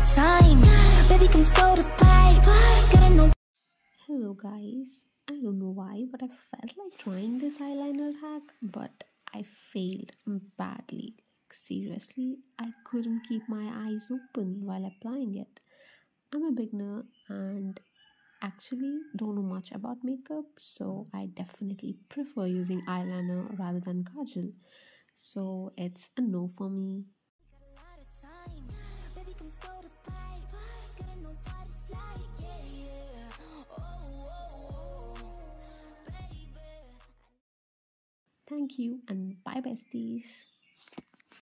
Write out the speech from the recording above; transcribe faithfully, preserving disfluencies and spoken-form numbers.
time. Baby, come throw the pipe. Gotta know. Hello guys, I don't know why, but I felt like trying this eyeliner hack, but I failed badly. Like, seriously, I couldn't keep my eyes open while applying it. I'm a beginner and actually don't know much about makeup, so I definitely prefer using eyeliner rather than kajal. So it's a no for me. Got a lot of time. Baby, come throw the pipe. Gotta know what it's like. Yeah, yeah. Oh, oh, oh. Baby. Thank you and bye besties.